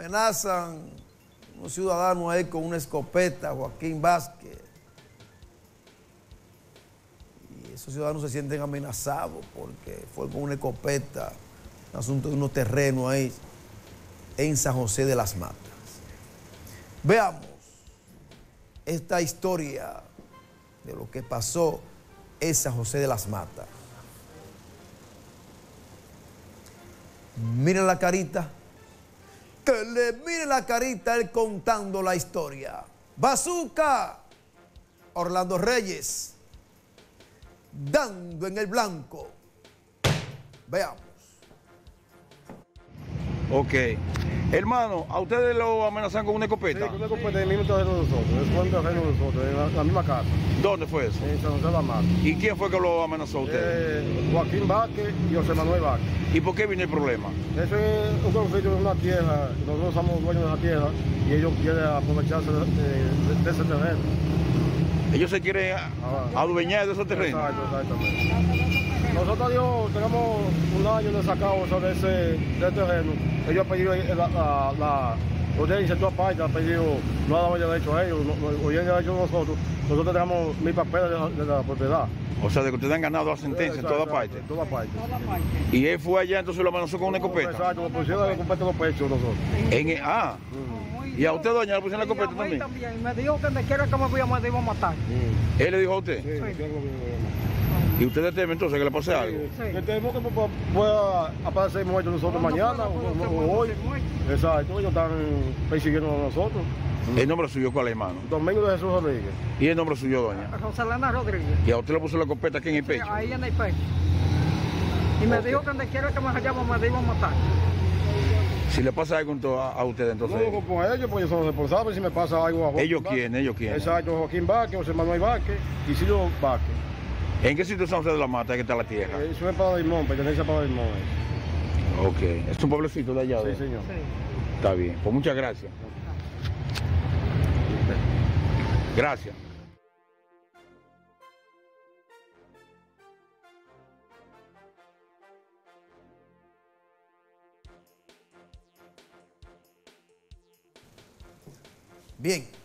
amenazan unos ciudadanos ahí con una escopeta, Joaquín Vázquez. Y esos ciudadanos se sienten amenazados porque fue con una escopeta, un asunto de unos terrenos ahí en San José de las Matas. Veamos esta historia de lo que pasó en San José de las Matas. Miren la carita. Que le mire la carita él contando la historia. Bazooka. Orlando Reyes. Dando en el blanco. Veamos. Ok. Hermano, ¿a ustedes lo amenazan con una escopeta? Sí, con una escopeta en el mismo terreno de nosotros. Es un terreno de nosotros, en la misma casa. ¿Dónde fue eso? En San José de la Mata. ¿Y quién fue que lo amenazó a ustedes? Joaquín Vázquez y José Manuel Vázquez. ¿Y por qué vino el problema? Eso es un conflicto de una tierra. Nosotros somos dueños de la tierra y ellos quieren aprovecharse de ese terreno. Ellos se quieren adueñar de esos terrenos. Exactamente. Nosotros Dios, tenemos un año de sacado sobre ese terreno. Ellos han pedido la audiencia en toda parte, han pedido, no ha dado el derecho a ellos, no el derecho a nosotros. Nosotros tenemos 1000 papeles de la propiedad. O sea, de que ustedes han ganado la sentencia en toda parte. En toda parte. Y él fue allá, entonces lo amenazó con una escopeta. Exacto, lo pusieron la escopeta en los pechos nosotros. ¿Y a usted, doña, le pusieron la escopeta también? También. Me dijo que me quiera que me iba a matar. ¿Él le dijo a usted? Sí. ¿Y ustedes temen entonces que le pase algo? Sí. Tenemos que pueda aparecer muertos nosotros mañana o hoy. Exacto, ellos están persiguiendo a nosotros. ¿El nombre suyo cuál es, hermano? Domingo de Jesús Rodríguez. ¿Y el nombre suyo, doña? Rosalena Rodríguez. ¿Y a usted le puso la escopeta aquí en el pecho? Ahí en el pecho. Y me dijo que donde quiera que me hallaba me iba a matar. Si le pasa algo a usted, entonces... No, con ellos, pues ellos son los responsables. Si me pasa algo a Joaquín ¿Ellos quién? ¿Ellos quién? Exacto, Joaquín Vázquez, José Manuel Vázquez y Silvio Vázquez. ¿En qué sitio San José de la Mata que está la tierra? Eso es para Limón, pertenece a para Limón. Ok. ¿Es un pueblecito de allá? Sí, señor. Sí. Está bien. Pues muchas gracias. Gracias. Bien.